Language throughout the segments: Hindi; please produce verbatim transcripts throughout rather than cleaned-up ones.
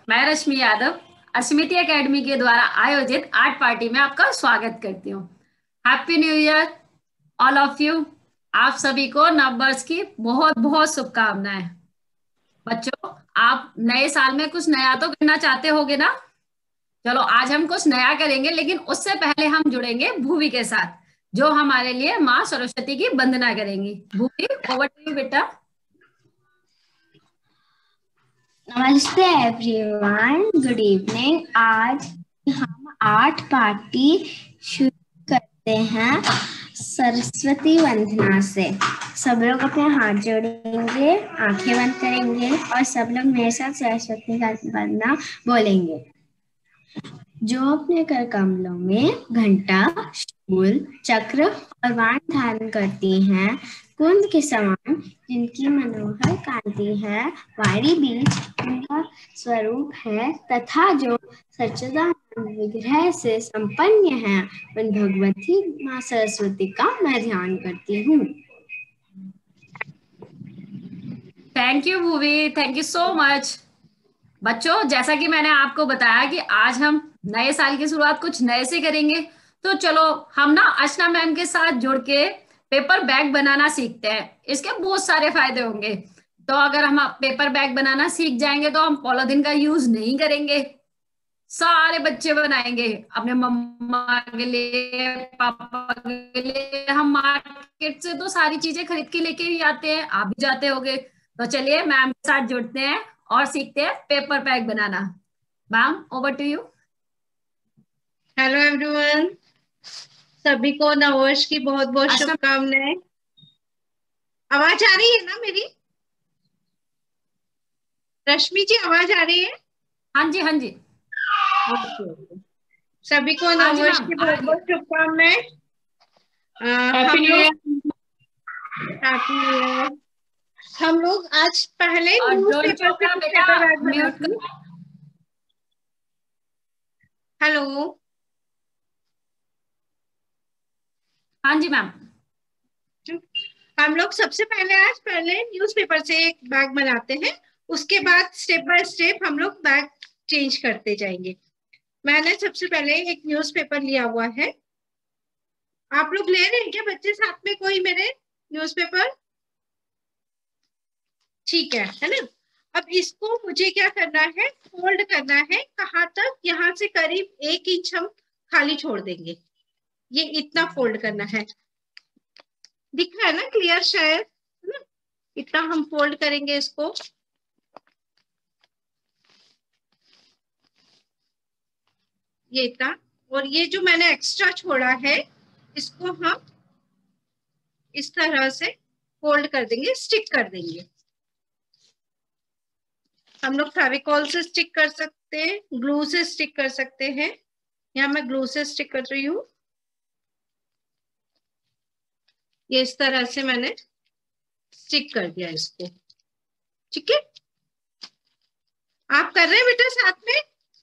मैं रश्मि यादव अस्मिति एकेडमी के द्वारा आयोजित आर्ट पार्टी में आपका स्वागत करती हूँ। Happy new year all of you. आप सभी को नववर्ष की बहुत बहुत शुभकामनाएं। बच्चों, आप नए साल में कुछ नया तो करना चाहते होगे ना। चलो आज हम कुछ नया करेंगे, लेकिन उससे पहले हम जुड़ेंगे भूवि के साथ, जो हमारे लिए माँ सरस्वती की वंदना करेंगी। भूवि, ओवर टू यू बेटा। नमस्ते एवरीवन, गुड इवनिंग। आज हम आर्ट पार्टी शुरू करते हैं सरस्वती वंदना से। सब लोग अपने हाथ जोड़ेंगे, आंखें बंद करेंगे और सब लोग मेरे साथ सरस्वती का वंदना बोलेंगे। जो अपने कर कमलों में घंटा, शूल, चक्र और बाण धारण करती हैं, कुंद के समान जिनकी मनोहर कांति है, वारी बीज उनका स्वरूप है, तथा जो सच्चिदानंद विग्रह से संपन्न है, उन भगवती माँ सरस्वती का मैं ध्यान करती हूँ। Thank you Bhuvi, thank you so much. बच्चों, जैसा कि मैंने आपको बताया कि आज हम नए साल की शुरुआत कुछ नए से करेंगे, तो चलो हम ना अर्चना मैम के साथ जुड़ के पेपर बैग बनाना सीखते हैं। इसके बहुत सारे फायदे होंगे। तो अगर हम पेपर बैग बनाना सीख जाएंगे तो हम पॉलीथीन का यूज नहीं करेंगे। सारे बच्चे बनाएंगे अपने मम्मा के लिए, पापा के लिए। हम मार्केट से तो सारी चीजें खरीद के लेके ही आते हैं, आप भी जाते होगे। तो चलिए मैम के साथ जुड़ते हैं और सीखते हैं पेपर बैग बनाना। Ma'am, over to you. Hello everyone, सभी को नववर्ष की बहुत बहुत अच्छा, शुभकामनाएं। आवाज आ रही है ना मेरी? रश्मि जी, आवाज आ रही है? हाँ जी, हाँ जी। Okay okay. सभी को हाँ जी नववर्ष मैम, की आ बहुत रही है। बहुत शुभकामनाएं। अ, हैप्पी हम न्यू लोग ईयर। Happy new year. हम लोग आज पहले और ड्रोन न्यूज़पेपर से चोपड़ा कुछ बेटा, पेपर बैग म्यूट बनाती। कर। हेलो। हाँ जी मैम। हम लोग सबसे पहले आज पहले न्यूज़पेपर से एक बैग बनाते हैं, उसके बाद स्टेप बाय स्टेप हम लोग बैग चेंज करते जाएंगे। मैंने सबसे पहले एक न्यूज़पेपर लिया हुआ है। आप लोग ले रहे हैं क्या बच्चे साथ में कोई मेरे न्यूज़पेपर? ठीक है है ना। अब इसको मुझे क्या करना है, फोल्ड करना है। कहाँ तक? यहाँ से करीब एक इंच हम खाली छोड़ देंगे। ये इतना फोल्ड करना है। दिख रहा है ना क्लियर शायद, है ना? इतना हम फोल्ड करेंगे इसको। ये इतना। और ये जो मैंने एक्स्ट्रा छोड़ा है, इसको हम इस तरह से फोल्ड कर देंगे, स्टिक कर देंगे। हम लोग फेविकॉल से स्टिक कर सकते हैं, ग्लू से स्टिक कर सकते हैं। यहाँ मैं ग्लू से स्टिक कर रही हूँ। ये इस तरह से मैंने स्टिक कर दिया इसको। ठीक है, आप कर रहे हैं बेटा साथ में?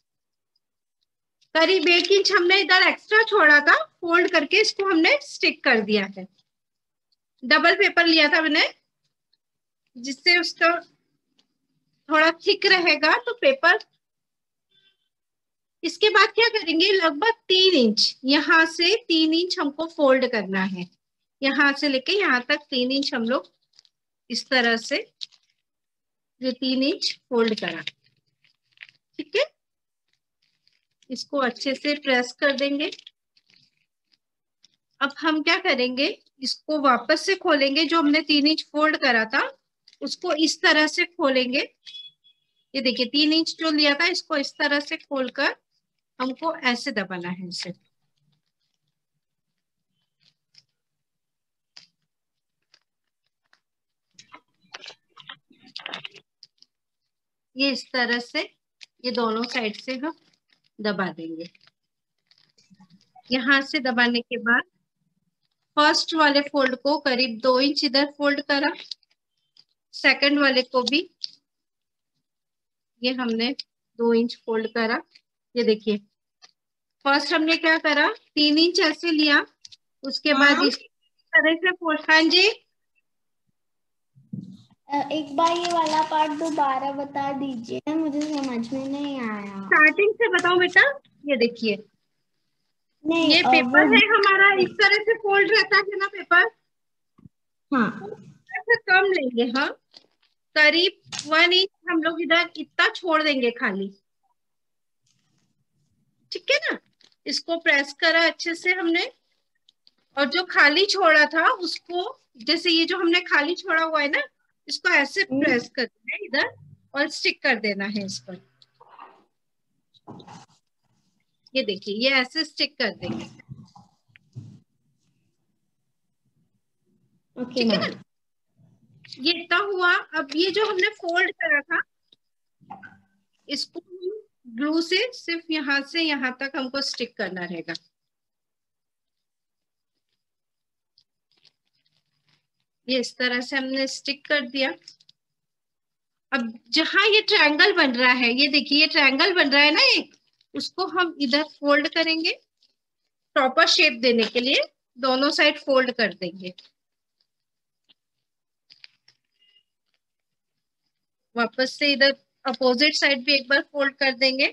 करीब एक इंच हमने इधर एक्स्ट्रा छोड़ा था, फोल्ड करके इसको हमने स्टिक कर दिया है। डबल पेपर लिया था मैंने, जिससे उसका थोड़ा थिक रहेगा तो पेपर। इसके बाद क्या करेंगे, लगभग तीन इंच, यहाँ से तीन इंच हमको फोल्ड करना है। यहाँ से लेके यहाँ तक तीन इंच हम लोग इस तरह से ये तीन इंच फोल्ड करा। ठीक है, इसको अच्छे से प्रेस कर देंगे। अब हम क्या करेंगे, इसको वापस से खोलेंगे। जो हमने तीन इंच फोल्ड करा था उसको इस तरह से खोलेंगे। ये देखिए तीन इंच जो लिया था, इसको इस तरह से खोलकर हमको ऐसे दबाना है इसे। ये इस तरह से ये दोनों साइड से हम दबा देंगे। यहाँ से दबाने के बाद फर्स्ट वाले फोल्ड को करीब दो इंच इधर फोल्ड करा, सेकंड वाले को भी ये हमने दो इंच फोल्ड करा। ये देखिए फर्स्ट हमने क्या करा, तीन इंच ऐसे लिया, उसके बाद इस तरह से फोल्ड। हाँ जी, एक बार ये वाला पार्ट दोबारा बता दीजिए, मुझे समझ में नहीं आया। स्टार्टिंग से बताओ बेटा। ये देखिए, नहीं ये अ, पेपर वो है हमारा, इस तरह से फोल्ड रहता है ना पेपर, हाँ ऐसे कम लेंगे। हाँ, करीब वन इंच हम लोग इधर इतना छोड़ देंगे खाली। ठीक है ना, इसको प्रेस करा अच्छे से हमने, और जो खाली छोड़ा था उसको, जैसे ये जो हमने खाली छोड़ा हुआ है ना, इसको ऐसे प्रेस करना है इधर और स्टिक कर देना है इस पर। ये देखिए, ये ऐसे स्टिक कर देंगे। ओके ठीक है मैम। ना, ये इतना हुआ। अब ये जो हमने फोल्ड करा था, इसको ग्लू से सिर्फ यहां से यहां तक हमको स्टिक करना रहेगा। ये इस तरह से हमने स्टिक कर दिया। अब जहां ये ट्रायंगल बन रहा है, ये देखिए ये ट्रायंगल बन रहा है ना एक, उसको हम इधर फोल्ड करेंगे प्रॉपर शेप देने के लिए। दोनों साइड फोल्ड कर देंगे। वापस से इधर अपोजिट साइड भी एक बार फोल्ड कर देंगे,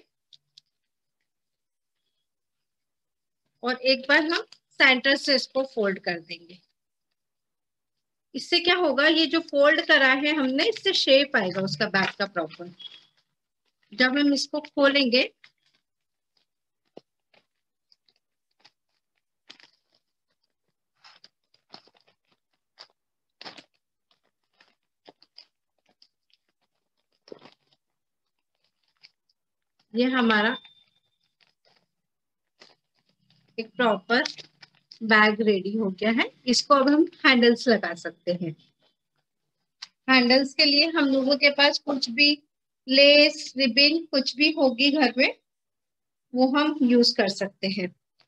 और एक बार हम सेंटर से इसको फोल्ड कर देंगे। इससे क्या होगा, ये जो फोल्ड करा है हमने, इससे शेप आएगा उसका बैक का प्रॉपर। जब हम इसको खोलेंगे, ये हमारा एक प्रॉपर बैग रेडी हो गया है। इसको अब हम हैंडल्स लगा सकते हैं। हैंडल्स के लिए हम लोगों के पास कुछ भी लेस रिबिन कुछ भी होगी घर में, वो हम यूज कर सकते हैं।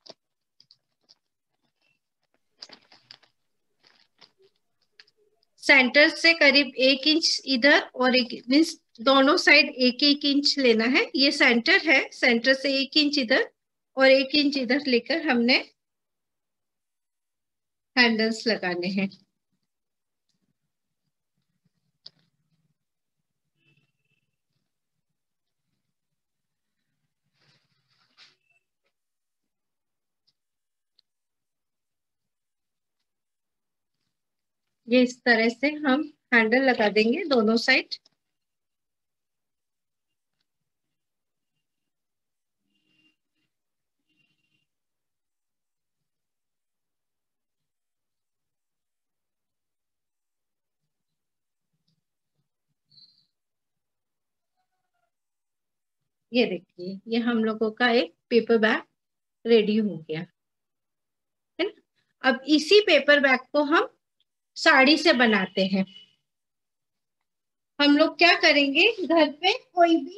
सेंटर से करीब एक इंच इधर और एक मीन्स दोनों साइड एक एक इंच लेना है। ये सेंटर है, सेंटर से एक इंच इधर और एक इंच इधर लेकर हमने हैंडल्स लगाने हैं। ये इस तरह से हम हैंडल लगा देंगे दोनों साइड। ये देखिए, ये हम लोगों का एक पेपर बैग रेडी हो गया है ना। अब इसी पेपर बैग को हम साड़ी से बनाते हैं। हम लोग क्या करेंगे, घर पे कोई भी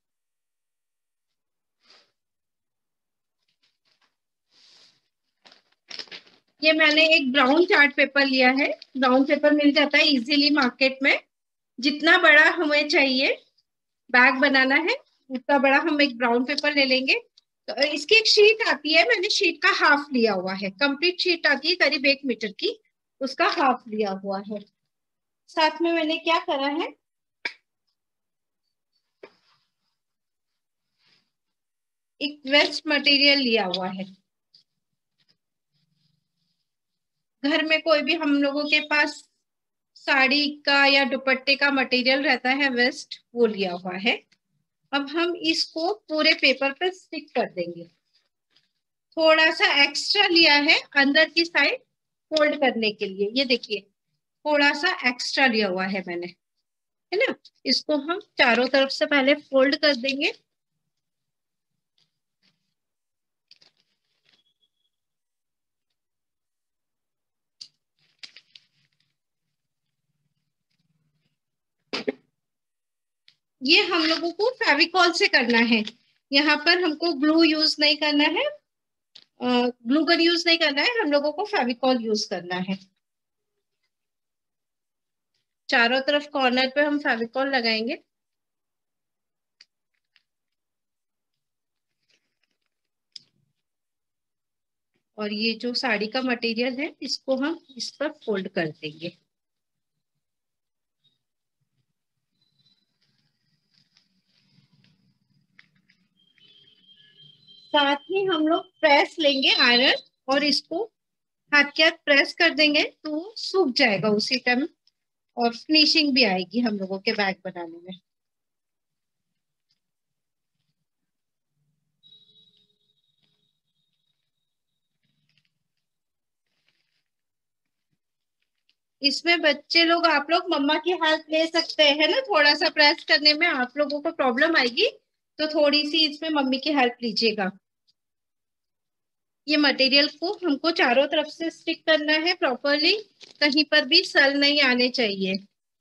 ये मैंने एक ब्राउन चार्ट पेपर लिया है। ब्राउन पेपर मिल जाता है इजीली मार्केट में। जितना बड़ा हमें चाहिए बैग बनाना है, उतना बड़ा हम एक ब्राउन पेपर ले लेंगे। तो इसकी एक शीट आती है, मैंने शीट का हाफ लिया हुआ है। कंप्लीट शीट आती है करीब एक मीटर की, उसका हाफ लिया हुआ है। साथ में मैंने क्या करा है, एक वेस्ट मटेरियल लिया हुआ है। घर में कोई भी हम लोगों के पास साड़ी का या दुपट्टे का मटेरियल रहता है वेस्ट, वो लिया हुआ है। अब हम इसको पूरे पेपर पे स्टिक कर देंगे। थोड़ा सा एक्स्ट्रा लिया है अंदर की साइड फोल्ड करने के लिए। ये देखिए, थोड़ा सा एक्स्ट्रा लिया हुआ है मैंने, है ना। इसको हम चारों तरफ से पहले फोल्ड कर देंगे। ये हम लोगों को फेविकॉल से करना है। यहाँ पर हमको ग्लू यूज नहीं करना है, ग्लू गन यूज नहीं करना है, हम लोगों को फेविकॉल यूज करना है। चारों तरफ कॉर्नर पे हम फेविकॉल लगाएंगे। और ये जो साड़ी का मटेरियल है, इसको हम इस पर फोल्ड कर देंगे। साथ ही हम लोग प्रेस लेंगे आयरन और इसको हाथ के हाथ प्रेस कर देंगे तो वो सूख जाएगा उसी टाइम और फिनिशिंग भी आएगी हम लोगों के बैग बनाने में। इसमें बच्चे लोग, आप लोग मम्मा की हेल्प ले सकते हैं ना, थोड़ा सा प्रेस करने में आप लोगों को प्रॉब्लम आएगी तो थोड़ी सी इसमें मम्मी की हेल्प लीजिएगा। ये मटेरियल को हमको चारों तरफ से स्टिक करना है प्रॉपरली, कहीं पर भी सल नहीं आने चाहिए।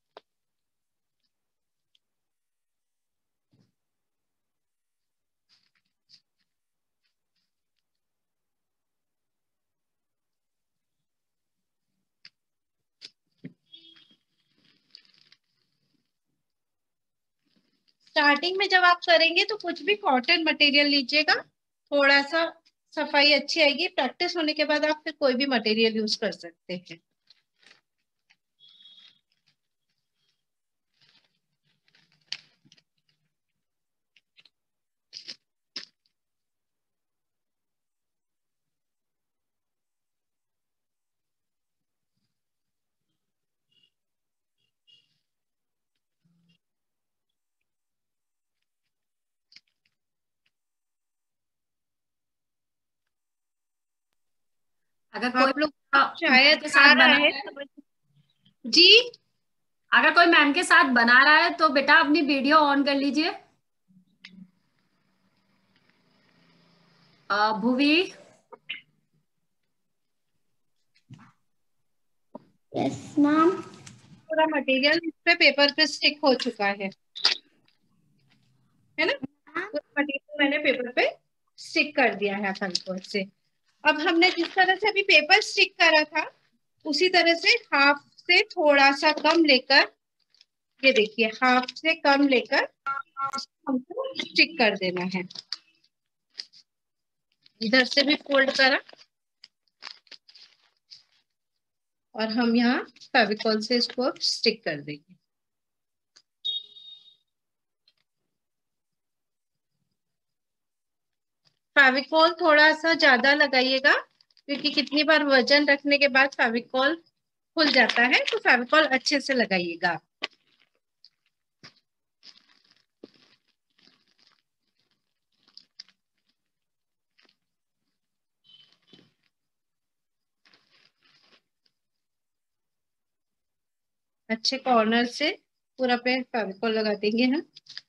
स्टार्टिंग में जब आप करेंगे तो कुछ भी कॉटन मटेरियल लीजिएगा, थोड़ा सा सफाई अच्छी आएगी। प्रैक्टिस होने के बाद आप फिर कोई भी मटेरियल यूज कर सकते हैं। अगर कोई आप लोग मैम शायद के आ साथ रहा बना है रहा है, समझ। जी, अगर कोई मैम के साथ बना रहा है तो बेटा अपनी वीडियो ऑन कर लीजिए। अ, भुवी। Yes ma'am. पूरा मटेरियल इस पे पेपर पे स्टिक हो चुका है है ना। पूरा मटेरियल मैंने पेपर पे स्टिक कर दिया है फेविकोल से। अब हमने जिस तरह से अभी पेपर स्टिक करा था उसी तरह से हाफ से थोड़ा सा कम लेकर, ये देखिए हाफ से कम लेकर हमको स्टिक कर देना है। इधर से भी फोल्ड करा और हम यहाँ फेविकोल से इसको स्टिक कर देंगे। फेविकोल थोड़ा सा ज्यादा लगाइएगा क्योंकि कितनी बार वजन रखने के बाद फेविकोल खुल जाता है, तो फेविकोल अच्छे से लगाइएगा। अच्छे कॉर्नर से पूरा पे फेविकोल लगा देंगे हम।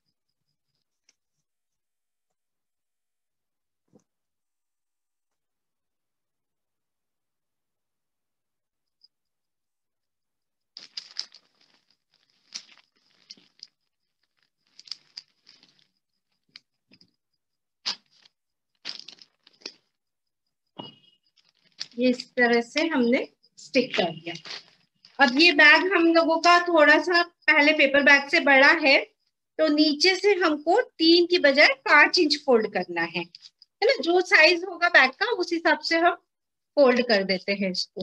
ये इस तरह से हमने स्टिक कर दिया। अब ये बैग हम लोगों का थोड़ा सा पहले पेपर बैग से बड़ा है, तो नीचे से हमको तीन की बजाय पांच इंच फोल्ड करना है है ना। जो साइज होगा बैग का उस हिसाब से हम फोल्ड कर देते हैं इसको।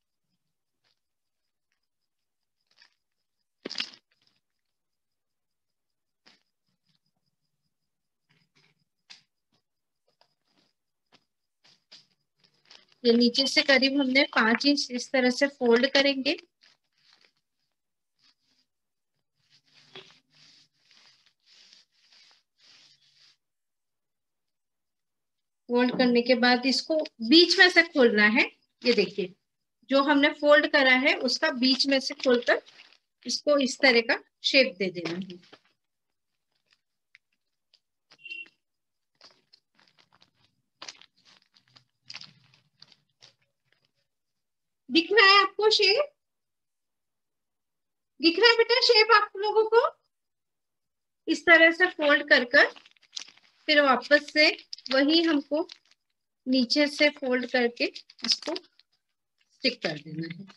ये नीचे से करीब हमने पांच इंच इस तरह से फोल्ड करेंगे। फोल्ड करने के बाद इसको बीच में से खोलना है। ये देखिए जो हमने फोल्ड करा है उसका बीच में से खोलकर इसको इस तरह का शेप दे देना है। दिख रहा है आपको शेप? दिख रहा है बेटा शेप आप लोगों को? इस तरह से फोल्ड कर कर फिर वापस से वही हमको नीचे से फोल्ड करके इसको स्टिक कर देना है।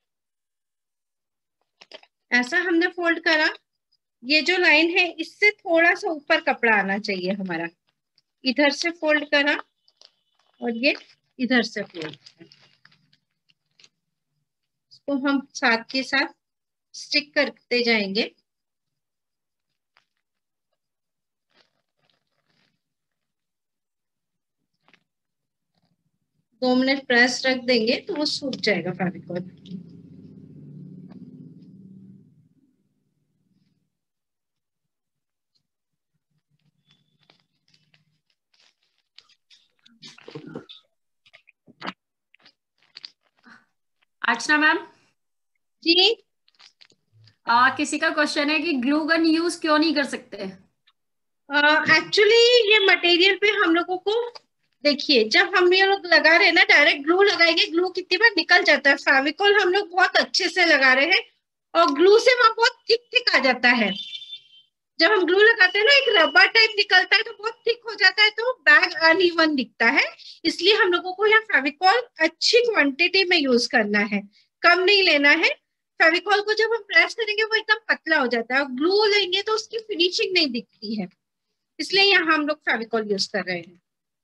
ऐसा हमने फोल्ड करा। ये जो लाइन है इससे थोड़ा सा ऊपर कपड़ा आना चाहिए हमारा। इधर से फोल्ड करा और ये इधर से फोल्ड करा। इसको हम साथ के साथ स्टिक करते जाएंगे। दो मिनट प्रेस रख देंगे तो वो सूख जाएगा फेविकॉल। अर्चना मैम, जी आ, किसी का क्वेश्चन है कि ग्लू गन यूज क्यों नहीं कर सकते? एक्चुअली uh, ये मटेरियल पे हम लोगों को देखिए, जब हम ये लोग लगा रहे हैं ना, डायरेक्ट ग्लू लगाएंगे, ग्लू कितनी बार निकल जाता है। फेविकॉल हम लोग बहुत अच्छे से लगा रहे हैं और ग्लू से वहां बहुत थिक थिक आ जाता है। जब हम ग्लू लगाते हैं ना, एक रबर टाइप निकलता है तो बहुत थिक हो जाता है, तो बैग अनइवन दिखता है। इसलिए हम लोगों को यहाँ फेविकॉल अच्छी क्वांटिटी में यूज करना है, कम नहीं लेना है। फेविकॉल को जब हम प्रेस करेंगे वो एकदम पतला हो जाता है, और ग्लू लेंगे तो उसकी फिनिशिंग नहीं दिखती है, इसलिए यहाँ हम लोग फेविकॉल यूज कर रहे हैं।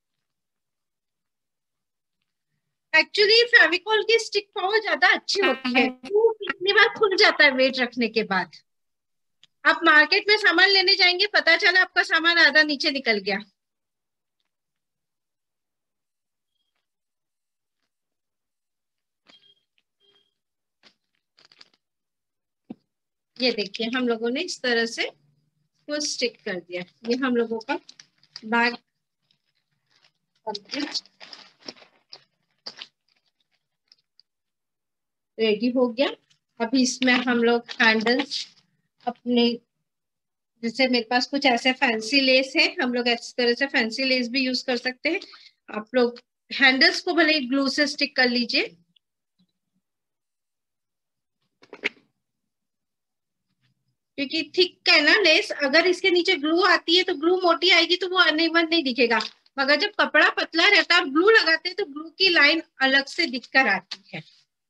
एक्चुअली फेविकॉल की स्टिक पावर ज्यादा अच्छी होती है, वो कितनी बार खुल जाता है वेट रखने के बाद। आप मार्केट में सामान लेने जाएंगे, पता चला आपका सामान आधा नीचे निकल गया। ये देखिए, हम लोगों ने इस तरह से वो स्टिक कर दिया। ये हम लोगों का बैग रेडी हो गया। अभी इसमें हम लोग हैंडल्स अपने, जैसे मेरे पास कुछ ऐसे फैंसी लेस है, हम लोग इस तरह से फैंसी लेस भी यूज कर सकते हैं। आप लोग हैंडल्स को भले ग्लू से स्टिक कर लीजिए। क्योंकि थिक है ना लेस, अगर इसके नीचे ग्लू आती है तो ग्लू मोटी आएगी तो वो अनइवन नहीं दिखेगा। मगर जब कपड़ा पतला रहता है और ग्लू लगाते हैं तो ग्लू की लाइन अलग से दिखकर आती है।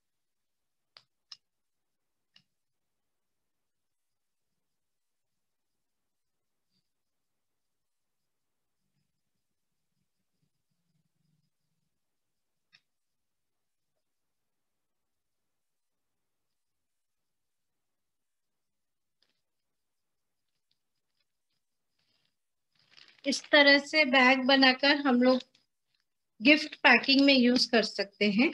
इस तरह से बैग बनाकर हम लोग गिफ्ट पैकिंग में यूज कर सकते हैं।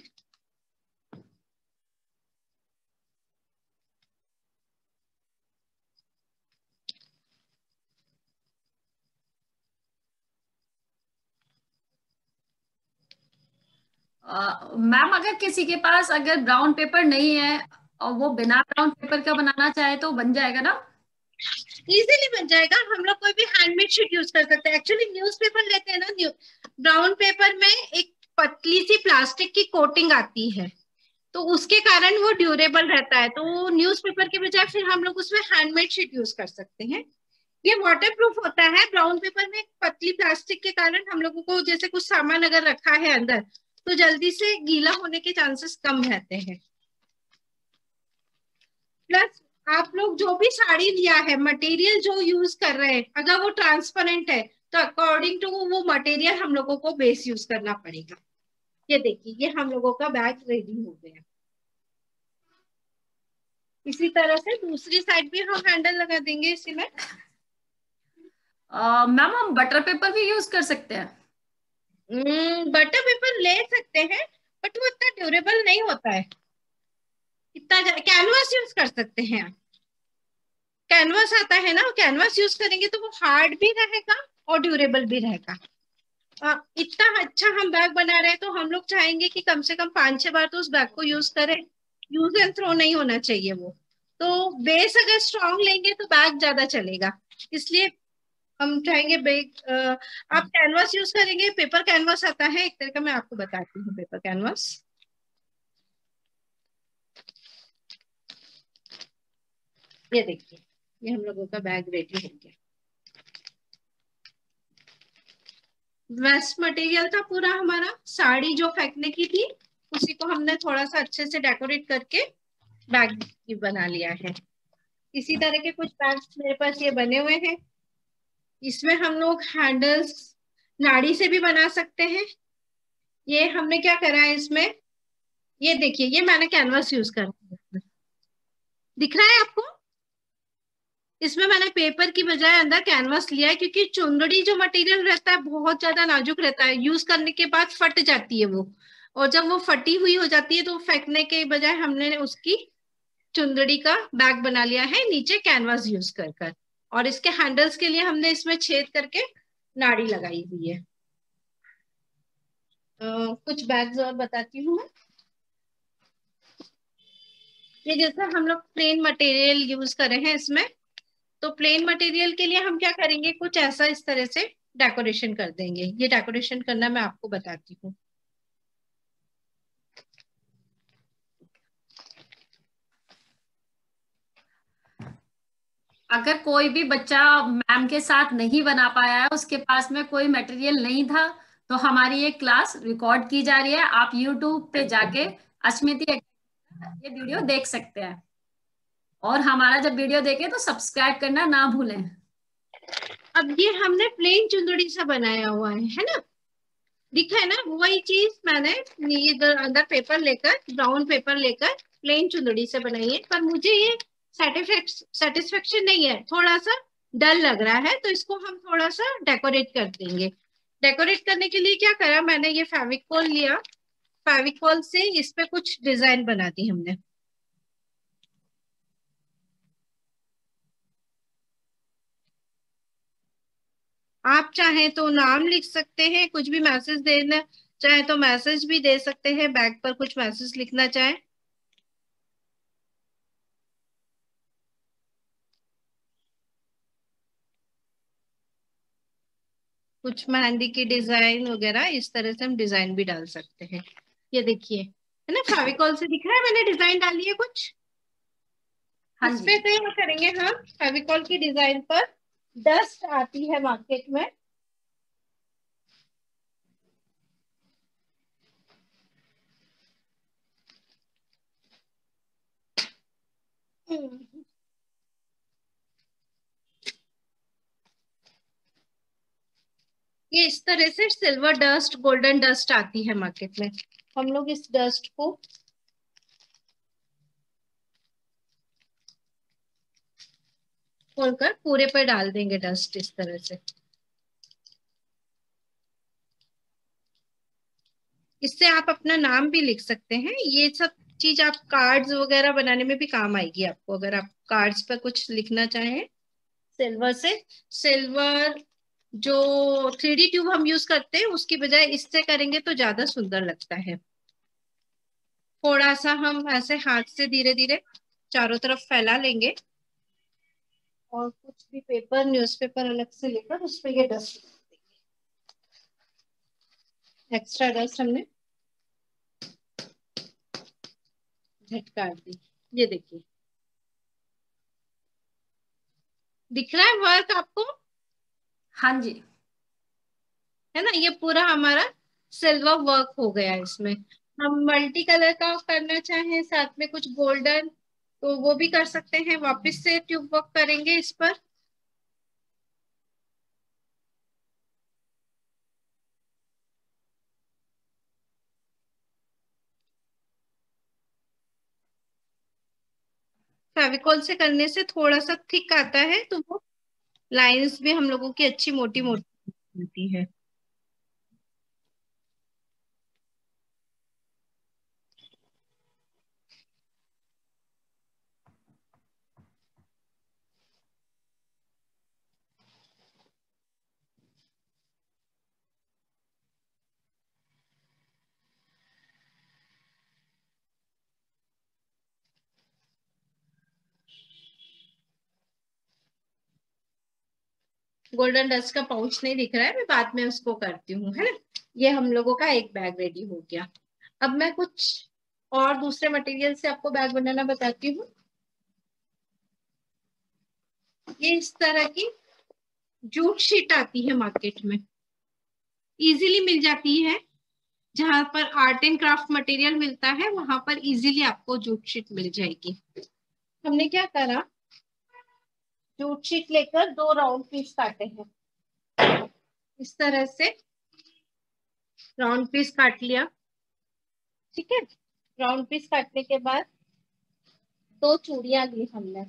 मैम, अगर किसी के पास अगर ब्राउन पेपर नहीं है और वो बिना ब्राउन पेपर का बनाना चाहे तो बन जाएगा ना? इजीली बन जाएगा। हम लोग कोई भी हैंडमेड शीट यूज कर सकते हैं। एक्चुअली न्यूज़पेपर लेते हैं ना, ब्राउन पेपर में एक पतली सी प्लास्टिक की कोटिंग आती है, तो उसके कारण वो ड्यूरेबल रहता है। तो न्यूज़पेपर के बजाय फिर हम लोग उसमें हैंडमेड शीट यूज कर सकते हैं। ये वाटर प्रूफ होता है। ब्राउन पेपर में पतली प्लास्टिक के कारण हम लोगों को, जैसे कुछ सामान अगर रखा है अंदर, तो जल्दी से गीला होने के चांसेस कम रहते हैं। प्लस आप लोग जो भी साड़ी लिया है, मटेरियल जो यूज कर रहे हैं, अगर वो ट्रांसपेरेंट है तो अकॉर्डिंग टू वो मटेरियल हम लोगों को बेस यूज करना पड़ेगा। ये देखिए, ये हम लोगों का बैग रेडी हो गया। इसी तरह से दूसरी साइड भी हम हैंडल लगा देंगे इसी में। मैम, हम बटर पेपर भी यूज कर सकते हैं? बटर पेपर ले सकते हैं, बट वो इतना ड्यूरेबल नहीं होता है। इतना कैनवास यूज कर सकते हैं आप। कैनवास आता है ना, कैनवास यूज करेंगे तो वो हार्ड भी रहेगा और ड्यूरेबल भी रहेगा। आ, इतना अच्छा हम बैग बना रहे हैं तो हम लोग चाहेंगे कि कम से कम पांच छह बार तो उस बैग को यूज करें। यूज एंड थ्रो नहीं होना चाहिए वो। तो बेस अगर स्ट्रांग लेंगे तो बैग ज्यादा चलेगा, इसलिए हम चाहेंगे बैग। आप कैनवास यूज करेंगे, पेपर कैनवास आता है एक तरह का, मैं आपको बताती हूँ पेपर कैनवास। ये देखिए, ये हम लोगों का बैग रेडी हो गया। वेस्ट मटेरियल था पूरा हमारा, साड़ी जो फेंकने की थी उसी को हमने थोड़ा सा अच्छे से डेकोरेट करके बैग बना लिया है। इसी तरह के कुछ बैग्स मेरे पास ये बने हुए हैं। इसमें हम लोग हैंडल्स नाड़ी से भी बना सकते हैं। ये हमने क्या करा है इसमें, ये देखिए, ये मैंने कैनवास यूज कर दिख रहा है आपको। इसमें मैंने पेपर की बजाय अंदर कैनवास लिया है, क्योंकि चुंदड़ी जो मटेरियल रहता है बहुत ज्यादा नाजुक रहता है, यूज करने के बाद फट जाती है वो। और जब वो फटी हुई हो जाती है तो फेंकने के बजाय हमने उसकी चुंदड़ी का बैग बना लिया है नीचे कैनवास यूज कर कर। और इसके हैंडल्स के लिए हमने इसमें छेद करके नाड़ी लगाई हुई है। uh, कुछ बैग्स और बताती हूँ मैं। ये जैसा हम लोग प्लेन मटेरियल यूज कर रहे हैं इसमें, तो प्लेन मटेरियल के लिए हम क्या करेंगे, कुछ ऐसा इस तरह से डेकोरेशन कर देंगे। ये डेकोरेशन करना मैं आपको बताती हूँ। अगर कोई भी बच्चा मैम के साथ नहीं बना पाया है, उसके पास में कोई मटेरियल नहीं था, तो हमारी ये क्लास रिकॉर्ड की जा रही है। आप यूट्यूब पे जाके अश्मिति ये वीडियो देख सकते हैं। और हमारा जब वीडियो देखें तो सब्सक्राइब करना ना भूलें। अब ये हमने प्लेन चुंदड़ी सा बनाया हुआ है है ना, दिखा है ना, वही चीज मैंने इधर अंदर पेपर लेकर, ब्राउन पेपर लेकर प्लेन चुंदड़ी से बनाई है। पर मुझे ये सेटिस्फेक्शन नहीं है, थोड़ा सा डल लग रहा है, तो इसको हम थोड़ा सा डेकोरेट कर देंगे। डेकोरेट करने के लिए क्या करा, मैंने ये फेविकोल लिया, फेविकोल से इस पे कुछ डिजाइन बना दी हमने। आप चाहें तो नाम लिख सकते हैं, कुछ भी मैसेज देना चाहे तो मैसेज भी दे सकते हैं, बैग पर कुछ मैसेज लिखना चाहे। कुछ मेहंदी की डिजाइन वगैरह इस तरह से हम डिजाइन भी डाल सकते हैं। ये देखिए है ना, फेविकॉल से दिख रहा है मैंने डिजाइन डाली है कुछ। हाँ इस जी। पे क्या करेंगे हम, फेविकॉल की डिजाइन पर डस्ट आती है मार्केट में, ये इस तरह से सिल्वर डस्ट, गोल्डन डस्ट आती है मार्केट में। हम लोग इस डस्ट को खोलकर पूरे पर डाल देंगे, डस्ट इस तरह से। इससे आप अपना नाम भी लिख सकते हैं। ये सब चीज आप कार्ड्स वगैरह बनाने में भी काम आएगी आपको, अगर आप कार्ड्स पर कुछ लिखना चाहें सिल्वर से। सिल्वर जो थ्री डी ट्यूब हम यूज करते हैं उसकी बजाय इससे करेंगे तो ज्यादा सुंदर लगता है। थोड़ा सा हम ऐसे हाथ से धीरे धीरे चारों तरफ फैला लेंगे और कुछ भी पेपर, न्यूज़पेपर अलग से लेकर उस पर ये डस्ट, एक्स्ट्रा डस्ट हमने झटका दी। ये देखिए दिख रहा है वर्क आपको, हाँ जी। है ना, ये पूरा हमारा सिल्वर वर्क हो गया। इसमें हम मल्टी कलर का करना चाहें साथ में कुछ गोल्डन, तो वो भी कर सकते हैं। वापस से ट्यूब वर्क करेंगे इस पर। फेविकॉल से करने से थोड़ा सा थिक आता है, तो वो लाइंस भी हम लोगों की अच्छी मोटी मोटी होती है। गोल्डन डस्ट का पाउच नहीं दिख रहा है, मैं बाद में उसको करती हूँ, है ना। ये हम लोगों का एक बैग रेडी हो गया। अब मैं कुछ और दूसरे मटेरियल से आपको बैग बनाना बताती हूँ। ये इस तरह की जूट शीट आती है मार्केट में, इजीली मिल जाती है। जहां पर आर्ट एंड क्राफ्ट मटेरियल मिलता है वहां पर इजीली आपको जूट शीट मिल जाएगी। हमने क्या करा, जूट शीट लेकर दो राउंड पीस काटे हैं इस तरह से, राउंड पीस काट लिया। ठीक है, राउंड पीस काटने के बाद दो चूड़ियां ली हमने,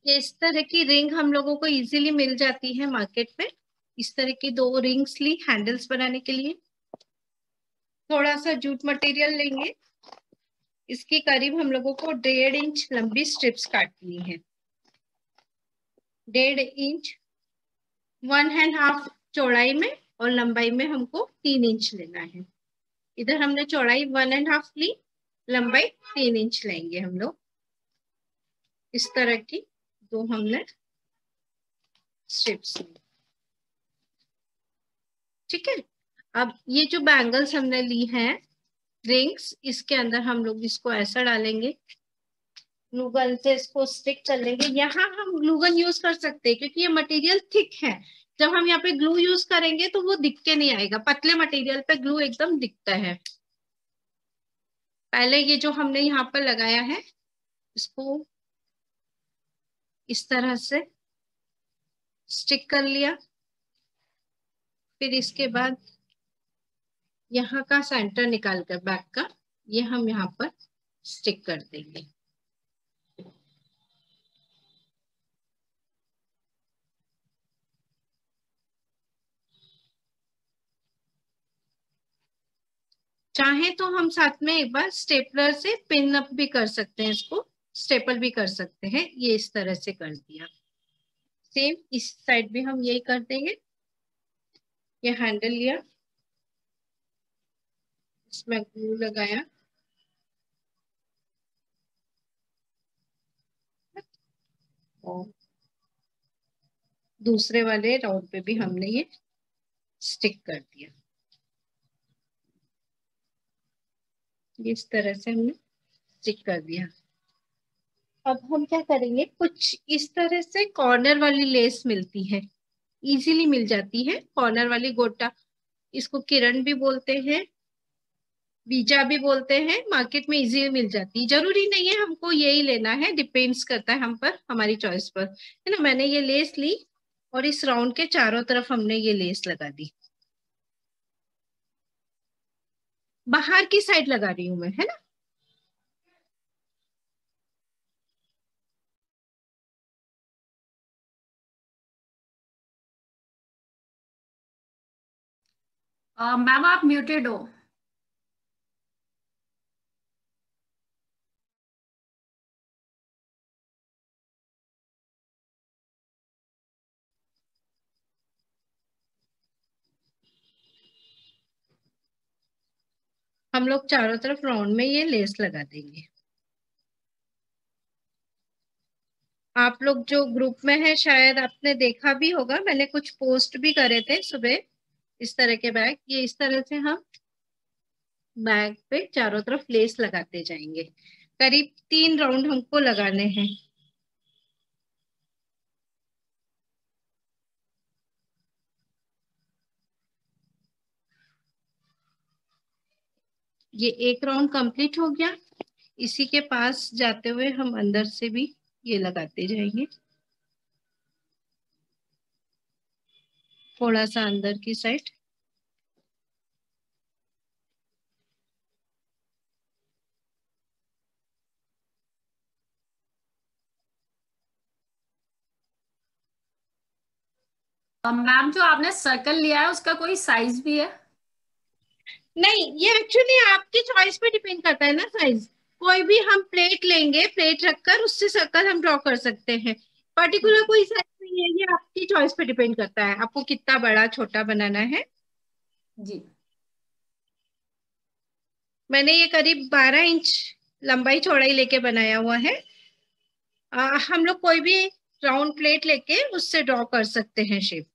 ये इस तरह की रिंग हम लोगों को इजीली मिल जाती है मार्केट में। इस तरह की दो रिंग्स ली हैंडल्स बनाने के लिए। थोड़ा सा जूट मटेरियल लेंगे, इसकी करीब हम लोगों को डेढ़ इंच लंबी स्ट्रिप्स काटनी है। डेढ़ इंच, वन एंड हाफ चौड़ाई में और लंबाई में हमको तीन इंच लेना है। इधर हमने चौड़ाई वन एंड हाफ ली, लंबाई तीन इंच लेंगे हम लोग। इस तरह की दो हमने स्ट्रिप्स ली, ठीक है। अब ये जो बैंगल्स हमने ली हैं रिंग्स, इसके अंदर हम लोग इसको ऐसा डालेंगे, ग्लूगन से इसको स्टिक कर लेंगे। यहाँ हम ग्लूगन यूज कर सकते हैं क्योंकि ये मटेरियल थिक है। जब हम यहाँ पे ग्लू यूज करेंगे तो वो दिख के नहीं आएगा, पतले मटेरियल पे ग्लू एकदम दिखता है। पहले ये जो हमने यहाँ पर लगाया है इसको इस तरह से स्टिक कर लिया। फिर इसके बाद यहाँ का सेंटर निकाल कर बैक का ये हम यहाँ पर स्टिक कर देंगे। चाहे तो हम साथ में एक बार स्टेपलर से पिन अप भी कर सकते हैं, इसको स्टेपल भी कर सकते हैं। ये इस तरह से कर दिया। सेम इस साइड भी हम यही कर देंगे। ये हैंडल लिया, इसमें ग्लू लगाया, और दूसरे वाले राउंड पे भी हमने ये स्टिक कर दिया। इस तरह से हमने स्टिक कर दिया। अब हम क्या करेंगे, कुछ इस तरह से कॉर्नर वाली लेस मिलती है, इजीली मिल जाती है कॉर्नर वाली गोटा। इसको किरण भी बोलते हैं, बीजा भी बोलते हैं, मार्केट में इजीली मिल जाती है। जरूरी नहीं है हमको यही लेना है, डिपेंड्स करता है हम पर, हमारी चॉइस पर, है ना। मैंने ये लेस ली और इस राउंड के चारों तरफ हमने ये लेस लगा दी। बाहर की साइड लगा रही हूं मैं, है ना। मैम आप म्यूटेड हो। हम लोग चारों तरफ राउंड में ये लेस लगा देंगे। आप लोग जो ग्रुप में है शायद आपने देखा भी होगा, मैंने कुछ पोस्ट भी करे थे सुबह इस तरह के बैग। ये इस तरह से हम बैग पे चारों तरफ लेस लगाते जाएंगे। करीब तीन राउंड हमको लगाने हैं। ये एक राउंड कंप्लीट हो गया। इसी के पास जाते हुए हम अंदर से भी ये लगाते जाएंगे, थोड़ा सा अंदर की साइड। मैम जो आपने सर्कल लिया है उसका कोई साइज भी है? नहीं, ये एक्चुअली आपकी चॉइस पे डिपेंड करता है ना साइज। कोई भी हम प्लेट लेंगे, प्लेट रखकर उससे सर्कल हम ड्रॉ कर सकते हैं। ठीक पर्टिकुलर है। कोई साइज नहीं है, ये आपकी चॉइस पे डिपेंड करता है आपको कितना बड़ा छोटा बनाना है। जी। मैंने ये करीब बारह इंच लंबाई चौड़ाई लेके बनाया हुआ है। आ, हम लोग कोई भी राउंड प्लेट लेके उससे ड्रॉ कर सकते हैं शेप।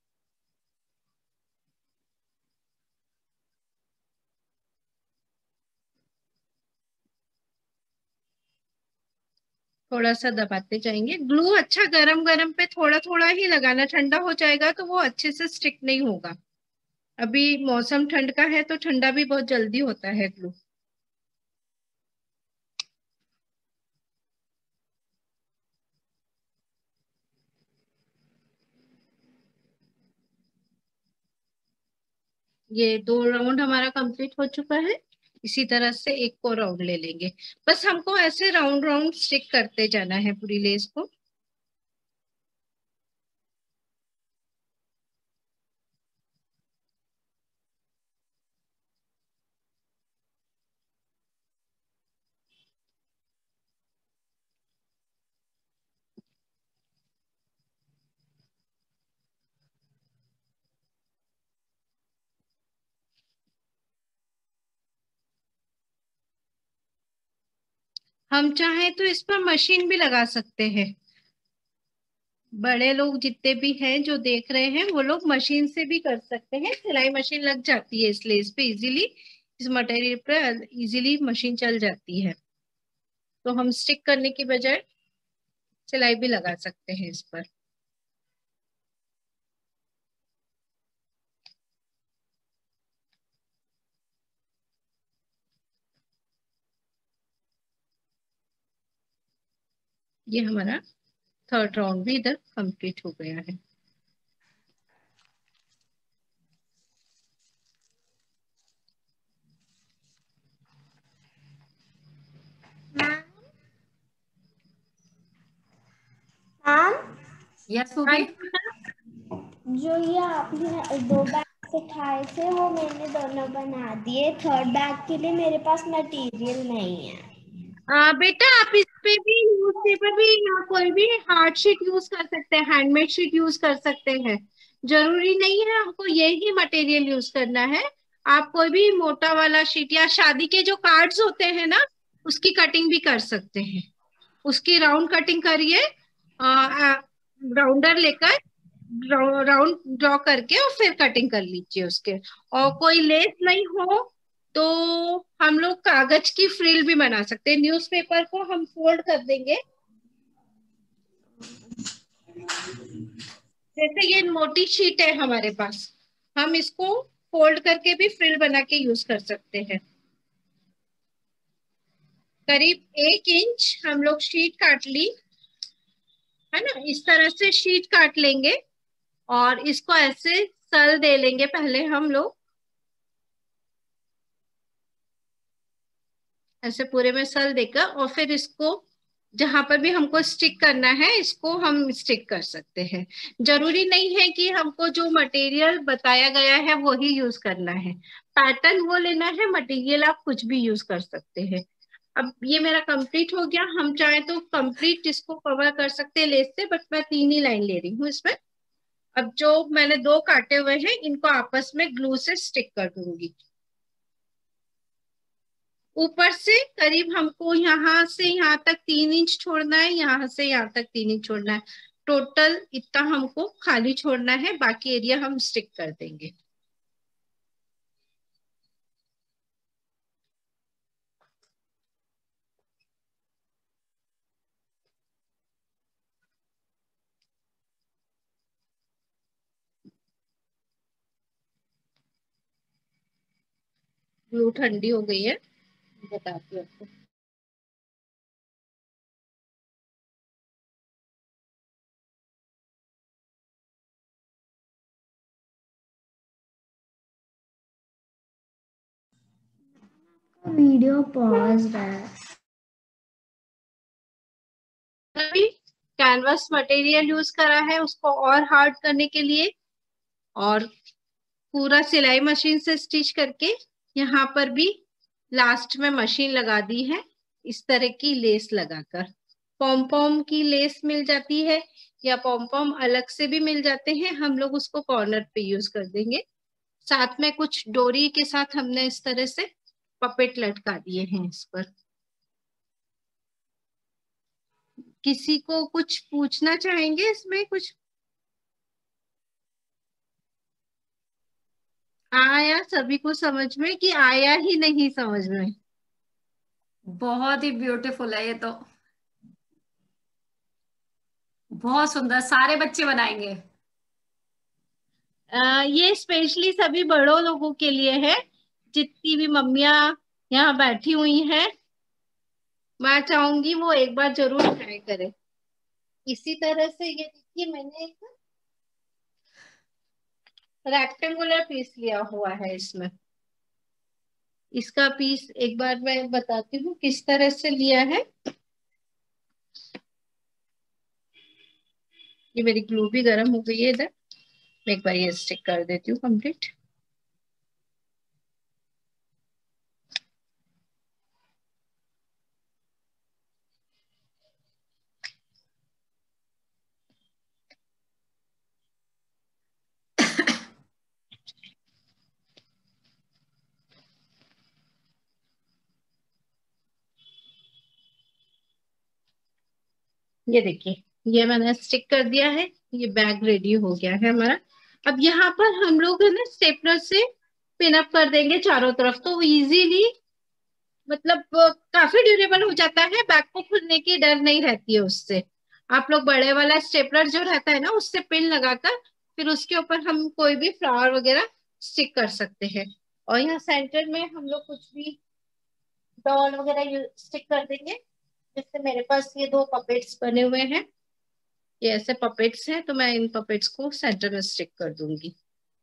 थोड़ा सा दबाते जाएंगे। ग्लू अच्छा गरम गरम पे थोड़ा थोड़ा ही लगाना, ठंडा हो जाएगा तो वो अच्छे से स्टिक नहीं होगा। अभी मौसम ठंड का है तो ठंडा भी बहुत जल्दी होता है ग्लू। ये दो राउंड हमारा कंप्लीट हो चुका है। इसी तरह से एक और राउंड ले लेंगे। बस हमको ऐसे राउंड राउंड स्टिक करते जाना है पूरी लेस को। हम चाहें तो इस पर मशीन भी लगा सकते हैं। बड़े लोग जितने भी हैं जो देख रहे हैं वो लोग मशीन से भी कर सकते हैं। सिलाई मशीन लग जाती है इस लेस पे इजीली, इस मटेरियल पे इजीली मशीन चल जाती है। तो हम स्टिक करने की बजाय सिलाई भी लगा सकते हैं इस पर। ये हमारा थर्ड राउंड भी इधर कंप्लीट हो गया है। मैम, यस हाँ भूवी। जी, जो ये आपने दो बैग सिखाए थे वो मैंने दोनों बना दिए। थर्ड बैग के लिए मेरे पास मटेरियल नहीं है। आ, बेटा आप इस पे भी न्यूज़पेपर भी या कोई भी हार्ड शीट यूज कर सकते हैं, हैंडमेड शीट यूज कर सकते हैं। जरूरी नहीं है हमको यही मटेरियल यूज करना है। आप कोई भी मोटा वाला शीट या शादी के जो कार्ड्स होते हैं ना, उसकी कटिंग भी कर सकते हैं। उसकी राउंड कटिंग करिए, राउंडर लेकर राउंड ड्रॉ करके और फिर कटिंग कर लीजिए उसके। और कोई लेस नहीं हो तो हम लोग कागज की फ्रिल भी बना सकते हैं। न्यूज़पेपर को हम फोल्ड कर देंगे, जैसे ये मोटी शीट है हमारे पास, हम इसको फोल्ड करके भी फ्रिल बना के यूज कर सकते हैं। करीब एक इंच हम लोग शीट काट ली है ना, इस तरह से शीट काट लेंगे और इसको ऐसे सल दे लेंगे पहले हम लोग, ऐसे पूरे में सल देकर, और फिर इसको जहां पर भी हमको स्टिक करना है इसको हम स्टिक कर सकते हैं। जरूरी नहीं है कि हमको जो मटेरियल बताया गया है वो ही यूज करना है। पैटर्न वो लेना है, मटेरियल आप कुछ भी यूज कर सकते हैं। अब ये मेरा कंप्लीट हो गया। हम चाहे तो कंप्लीट इसको कवर कर सकते हैं लेस से, बट मैं तीन ही लाइन ले रही हूँ इसमें। अब जो मैंने दो काटे हुए हैं इनको आपस में ग्लू से स्टिक कर दूंगी। ऊपर से करीब हमको यहाँ से यहाँ तक तीन इंच छोड़ना है, यहाँ से यहाँ तक तीन इंच छोड़ना है। टोटल इतना हमको खाली छोड़ना है, बाकी एरिया हम स्टिक कर देंगे। ग्लू ठंडी हो गई है, बताती हूँ आपको। वीडियो पॉज है। अभी कैनवस मटेरियल यूज करा है उसको और हार्ड करने के लिए, और पूरा सिलाई मशीन से स्टिच करके यहाँ पर भी लास्ट में मशीन लगा दी है इस तरह की लेस लगाकर। पॉम पॉम की लेस मिल जाती है या पॉम पॉम अलग से भी मिल जाते हैं, हम लोग उसको कॉर्नर पे यूज कर देंगे। साथ में कुछ डोरी के साथ हमने इस तरह से पपेट लटका दिए हैं इस पर। किसी को कुछ पूछना चाहेंगे इसमें कुछ? आया सभी को समझ में कि आया ही नहीं समझ में? बहुत ही ब्यूटीफुल है ये तो, बहुत सुंदर, सारे बच्चे बनाएंगे। आ, ये स्पेशली सभी बड़ों लोगों के लिए है। जितनी भी मम्मियां यहाँ बैठी हुई हैं, मैं चाहूंगी वो एक बार जरूर ट्राई करें। इसी तरह से ये देखिए मैंने एक रेक्टेंगुलर पीस लिया हुआ है इसमें। इसका पीस एक बार मैं बताती हूँ किस तरह से लिया है। ये मेरी ग्लू भी गर्म हो गई है इधर, मैं एक बार ये स्टिक कर देती हूँ कंप्लीट। ये देखिए, ये मैंने स्टिक कर दिया है, ये बैग रेडी हो गया है हमारा। अब यहाँ पर हम लोग है ना स्टेपलर से पिन अप कर देंगे चारों तरफ, तो इजीली मतलब अ, काफी ड्यूरेबल हो जाता है, बैग को खुलने की डर नहीं रहती है उससे। आप लोग बड़े वाला स्टेपलर जो रहता है ना उससे पिन लगाकर फिर उसके ऊपर हम कोई भी फ्लावर वगैरह स्टिक कर सकते हैं। और यहाँ सेंटर में हम लोग कुछ भी डॉल वगैरह स्टिक कर देंगे। जैसे मेरे पास ये दो पपेट्स बने हुए हैं, ये ऐसे पपेट्स हैं, तो मैं इन पपेट्स को सेंटर में स्टिक कर दूंगी।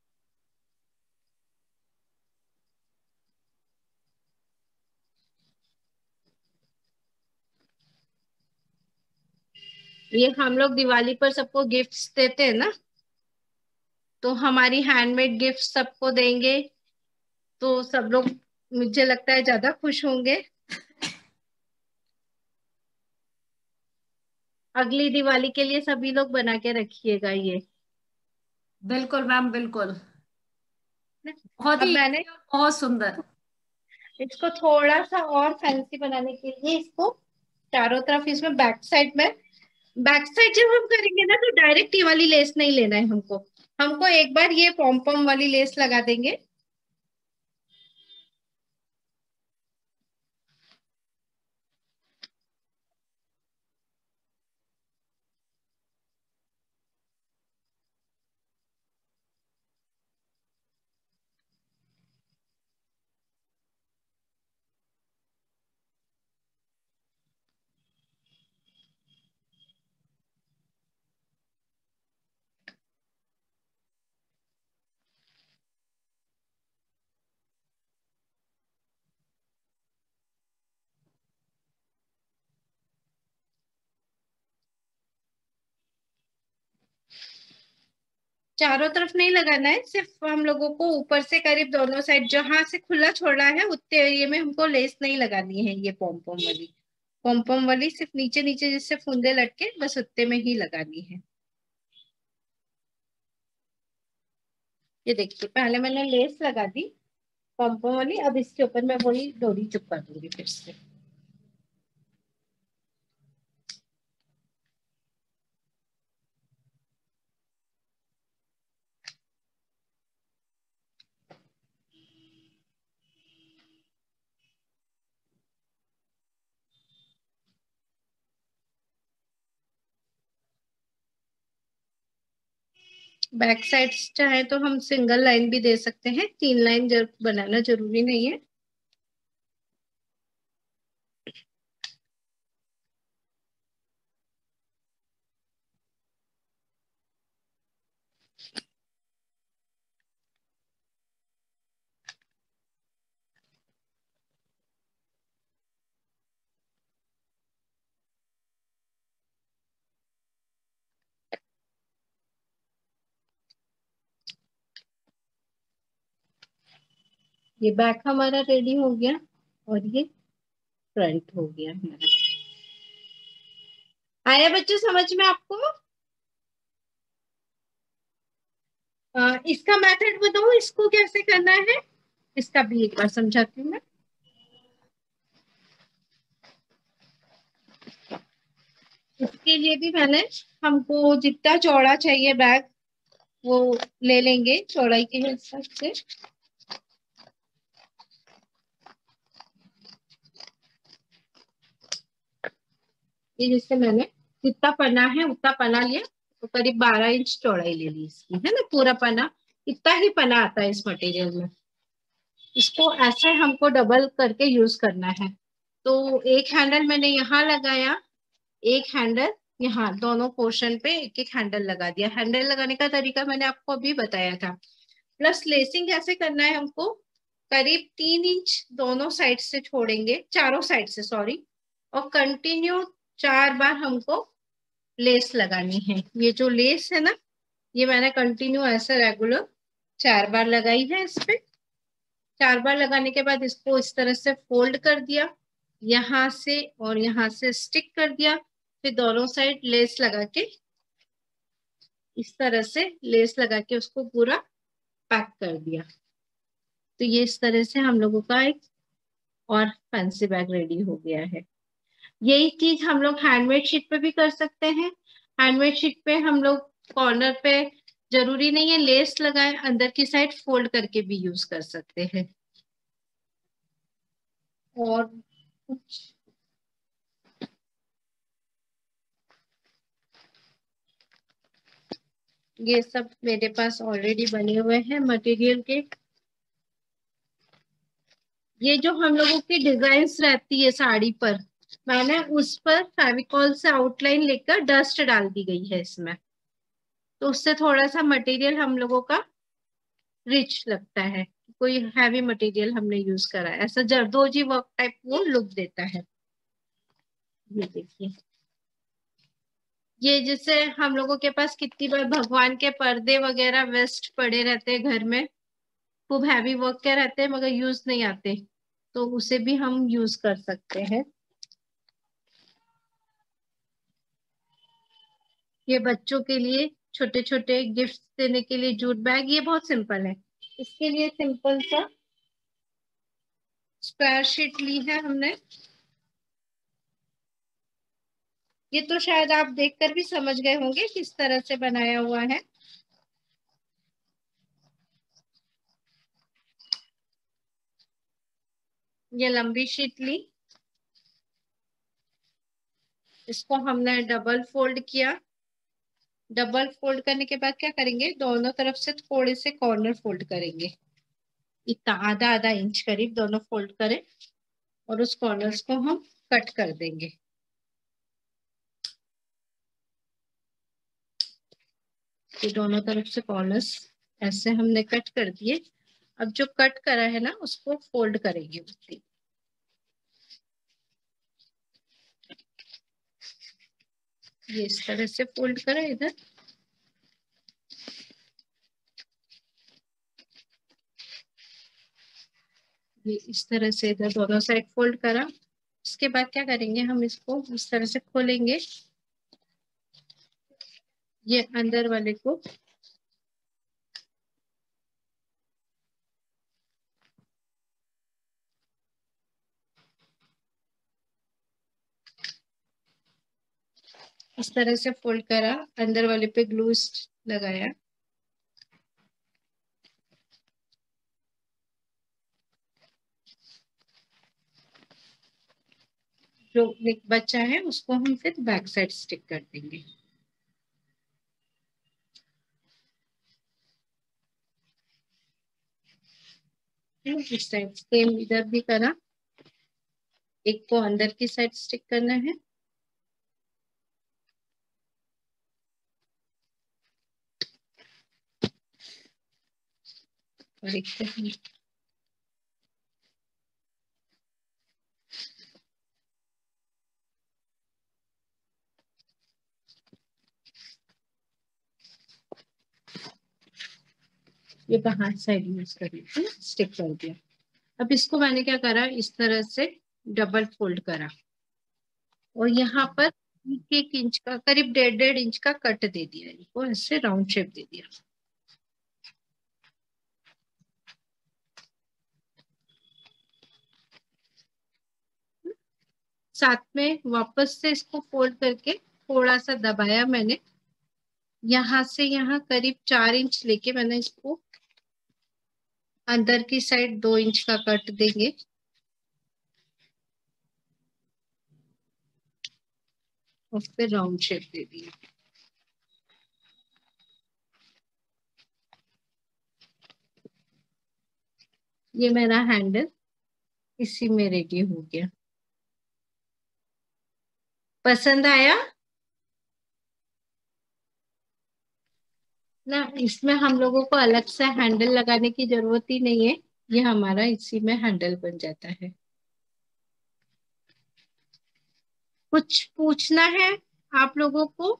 ये हम लोग दिवाली पर सबको गिफ्ट्स देते हैं ना, तो हमारी हैंडमेड गिफ्ट सबको देंगे, तो सब लोग मुझे लगता है ज्यादा खुश होंगे। अगली दिवाली के लिए सभी लोग बना के रखिएगा ये। बिल्कुल मैम, बिल्कुल। बहुत अब ही मैंने बहुत सुंदर। इसको थोड़ा सा और फैंसी बनाने के लिए इसको चारों तरफ इसमें बैक साइड में, बैक साइड जब हम करेंगे ना तो डायरेक्ट ये वाली लेस नहीं लेना है हमको, हमको एक बार ये पॉम पॉम वाली लेस लगा देंगे। चारों तरफ नहीं लगाना है, सिर्फ हम लोगों को ऊपर से करीब दोनों साइड जहां से खुला छोड़ा है उतने एरिया में हमको लेस नहीं लगानी है। ये पॉम पॉम वाली, पॉम पॉम वाली सिर्फ नीचे नीचे जिससे फुंदे लटके बस उतने में ही लगानी है। ये देखिए पहले मैंने लेस लगा दी पॉम पॉम वाली, अब इसके ऊपर मैं वही डोरी चिपका दूंगी फिर से। बैक साइड चाहे तो हम सिंगल लाइन भी दे सकते हैं, तीन लाइन जब बनाना जरूरी नहीं है। ये बैक हमारा रेडी हो गया और ये फ्रंट हो गया हमारा। आया बच्चों समझ में आपको? आ, इसका मेथड बताओ, इसको कैसे करना है, इसका भी एक बार समझाती हूँ मैं। इसके लिए भी मैंने, हमको जितना चौड़ा चाहिए बैग वो ले लेंगे चौड़ाई के हिसाब से। ये जैसे मैंने जितना पन्ना है उतना पन्ना लिया, तो करीब बारह इंच चौड़ाई ले ली इसकी, है ना, पूरा पन्ना, इतना ही पन्ना आता है इस मटेरियल में। इसको ऐसे हमको डबल करके यूज करना है। तो एक हैंडल मैंने यहाँ लगाया, एक हैंडल यहाँ, दोनों पोर्शन पे एक एक हैंडल लगा दिया। हैंडल लगाने का तरीका मैंने आपको अभी बताया था। प्लस लेसिंग कैसे करना है हमको, करीब तीन इंच दोनों साइड से छोड़ेंगे, चारों साइड से सॉरी, और कंटिन्यू चार बार हमको लेस लगानी है। ये जो लेस है ना, ये मैंने कंटिन्यू ऐसे रेगुलर चार बार लगाई है इस पे। चार बार लगाने के बाद इसको इस तरह से फोल्ड कर दिया, यहाँ से और यहाँ से स्टिक कर दिया, फिर दोनों साइड लेस लगा के, इस तरह से लेस लगा के उसको पूरा पैक कर दिया। तो ये इस तरह से हम लोगों का एक और फैंसी बैग रेडी हो गया है। यही चीज हम लोग हैंडमेड शीट पे भी कर सकते हैं। हैंडमेड शीट पे हम लोग कॉर्नर पे जरूरी नहीं है लेस लगाए, अंदर की साइड फोल्ड करके भी यूज कर सकते हैं। और कुछ ये सब मेरे पास ऑलरेडी बने हुए हैं मटेरियल के। ये जो हम लोगों की डिजाइन्स रहती है साड़ी पर, मैंने उस पर फेविकॉल से आउटलाइन लेकर डस्ट डाल दी गई है इसमें, तो उससे थोड़ा सा मटेरियल हम लोगों का रिच लगता है, कोई हैवी मटेरियल हमने यूज करा है, ऐसा जरदोजी वर्क टाइप वो लुक देता है। ये देखिए, ये जैसे हम लोगों के पास कितनी बार भगवान के पर्दे वगैरह वेस्ट पड़े रहते हैं घर में, खूब हैवी वर्क के रहते हैं मगर यूज नहीं आते, तो उसे भी हम यूज कर सकते हैं। ये बच्चों के लिए छोटे छोटे गिफ्ट देने के लिए जूट बैग, ये बहुत सिंपल है। इसके लिए सिंपल सा स्क्वायर शीट ली है हमने। ये तो शायद आप देखकर भी समझ गए होंगे किस तरह से बनाया हुआ है। ये लंबी शीट ली, इसको हमने डबल फोल्ड किया। डबल फोल्ड करने के बाद क्या करेंगे, दोनों तरफ से थोड़े से कॉर्नर फोल्ड करेंगे, इतना आधा आधा इंच करीब दोनों फोल्ड करें, और उस कॉर्नर्स को हम कट कर देंगे। ये दोनों तरफ से कॉर्नर्स ऐसे हमने कट कर दिए। अब जो कट करा है ना उसको फोल्ड करेंगे उसी। ये इस तरह से फोल्ड करें इधर, ये इस तरह से इधर दोनों साइड फोल्ड करा। इसके बाद क्या करेंगे, हम इसको इस तरह से खोलेंगे, ये अंदर वाले को इस तरह से फोल्ड करा, अंदर वाले पे ग्लू लगाया। जो बच्चा है उसको हम फिर बैक साइड स्टिक कर देंगे। इस साइड सेम इधर भी करा, एक को अंदर की साइड स्टिक करना है। और एक को ये बाहर साइड यूज करके स्टिक कर दिया। अब इसको मैंने क्या करा, इस तरह से डबल फोल्ड करा, और यहाँ पर एक एक इंच का करीब डेढ़ डेढ़ इंच का कट दे दिया, इनको ऐसे राउंड शेप दे दिया। साथ में वापस से इसको फोल्ड करके थोड़ा सा दबाया मैंने, यहाँ से यहाँ करीब चार इंच लेके मैंने इसको अंदर की साइड दो इंच का कट देंगे, और फिर राउंड शेप दे दिए। ये मेरा हैंडल इसी में रेडी हो गया। पसंद आया ना? इसमें हम लोगों को अलग से हैंडल लगाने की जरूरत ही नहीं है, ये हमारा इसी में हैंडल बन जाता है। कुछ पूछना है आप लोगों को?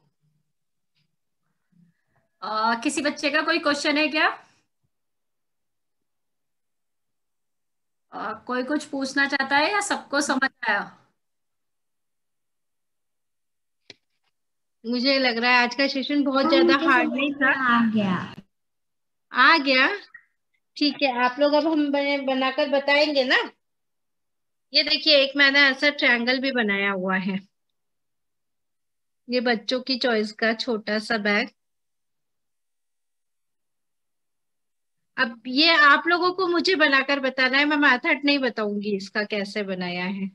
आ, किसी बच्चे का कोई क्वेश्चन है क्या? आ, कोई कुछ पूछना चाहता है या सबको समझ आया? मुझे लग रहा है आज का सेशन बहुत ज्यादा हार्ड नहीं था। आ गया। आ गया, ठीक है। आप लोग अब हम बनाकर बताएंगे ना? ये देखिए, एक मैंने ऐसा ट्रायंगल भी बनाया हुआ है। ये बच्चों की चॉइस का छोटा सा बैग। अब ये आप लोगों को मुझे बनाकर बताना है, मैं मेथड नहीं बताऊंगी इसका कैसे बनाया है।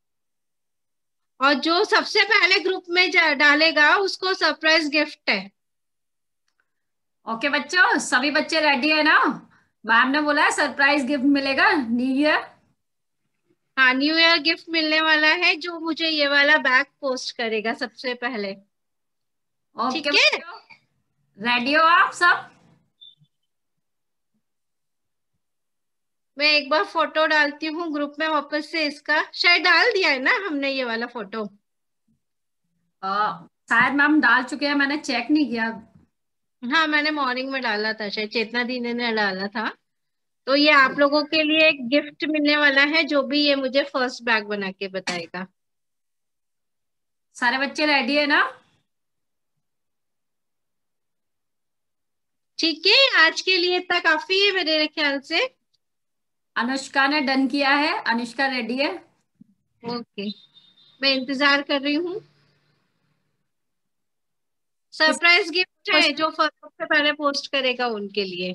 और जो सबसे पहले ग्रुप में जा- डालेगा उसको सरप्राइज गिफ्ट है। ओके बच्चों, सभी बच्चे रेडी है ना? मैम ने बोला है सरप्राइज गिफ्ट मिलेगा न्यू ईयर। हाँ, न्यू ईयर गिफ्ट मिलने वाला है जो मुझे ये वाला बैग पोस्ट करेगा सबसे पहले। ओके ठीक है। बच्चों, रेडी हो आप सब? मैं एक बार फोटो डालती हूँ ग्रुप में वापस से। इसका शायद डाल दिया है ना हमने ये वाला फोटो। अ, शायद मैम डाल चुके हैं, मैंने चेक नहीं किया। हाँ, मैंने मॉर्निंग में डाला था, शायद चेतना दी ने डाला था। तो ये आप लोगों के लिए एक गिफ्ट मिलने वाला है जो भी ये मुझे फर्स्ट बैग बना के बताएगा। सारे बच्चे रेडी है ना? ठीक है, आज के लिए इतना काफी है मेरे ख्याल से। अनुष्का ने डन किया है, अनुष्का रेडी है। ओके, मैं इंतजार कर रही हूँ। किस सरप्राइज गिफ्ट है क्वेश्चन? जो फर्स्ट सबसे पहले पोस्ट करेगा उनके लिए।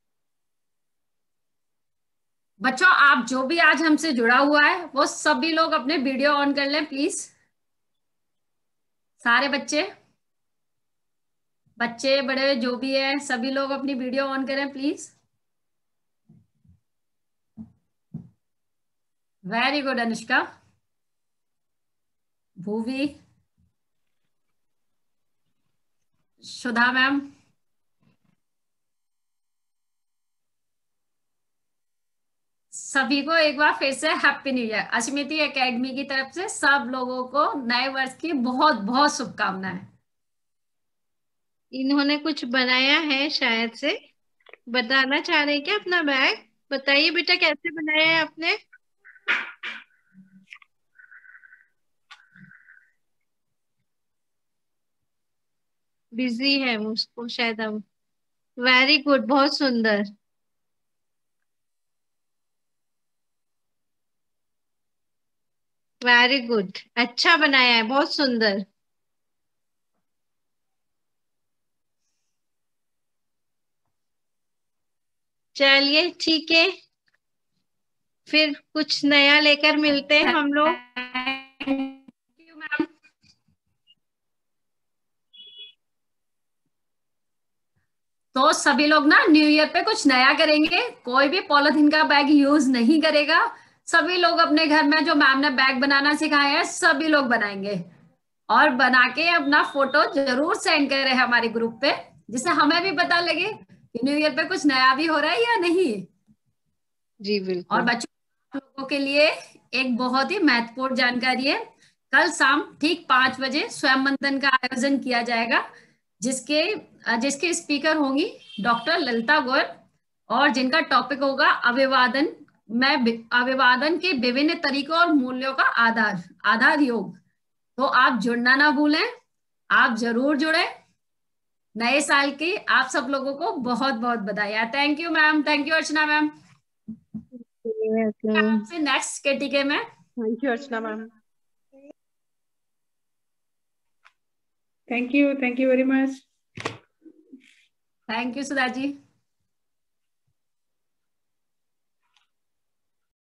बच्चों, आप जो भी आज हमसे जुड़ा हुआ है वो सभी लोग अपने वीडियो ऑन कर लें प्लीज। सारे बच्चे, बच्चे बड़े जो भी है सभी लोग अपनी वीडियो ऑन करें please. Very good Anushka. Bhuvi, Sudha ma'am, सभी को एक बार फिर से happy new year. Ashmiti academy की तरफ से सब लोगों को नए वर्ष की बहुत बहुत शुभकामनाएं। इन्होंने कुछ बनाया है शायद से, बताना चाह रहे हैं क्या अपना बैग? बताइए बेटा, कैसे बनाया है आपने? बिजी है उसको शायद अब। वेरी गुड, बहुत सुंदर। वेरी गुड, अच्छा बनाया है, बहुत सुंदर। चलिए ठीक है, फिर कुछ नया लेकर मिलते हैं हम लोग। Thank you ma'am. तो सभी लोग ना न्यू ईयर पे कुछ नया करेंगे, कोई भी पॉलिथीन का बैग यूज नहीं करेगा। सभी लोग अपने घर में जो मैम ने बैग बनाना सिखाया है सभी लोग बनाएंगे। और बना के अपना फोटो जरूर सेंड करें हमारे ग्रुप पे, जिससे हमें भी पता लगे कि न्यू ईयर पे कुछ नया भी हो रहा है या नहीं। जी और बिल्कुल। बच्चों, आप लोगों के लिए एक बहुत ही महत्वपूर्ण जानकारी है। कल शाम ठीक पांच बजे स्वयं मंथन का आयोजन किया जाएगा, जिसके जिसके स्पीकर होंगी डॉक्टर ललिता गोयल, और जिनका टॉपिक होगा अभिवादन में अभिवादन के विभिन्न तरीकों और मूल्यों का आधार आधार योग। तो आप जुड़ना ना भूलें, आप जरूर जुड़े। नए साल की आप सब लोगों को बहुत बहुत बधाई। Thank you ma'am, thank you Archana ma'am. आपसे नेक्स्ट केटीके में। Thank you Archana ma'am. Thank you, thank you very much. Thank you Sudha ji.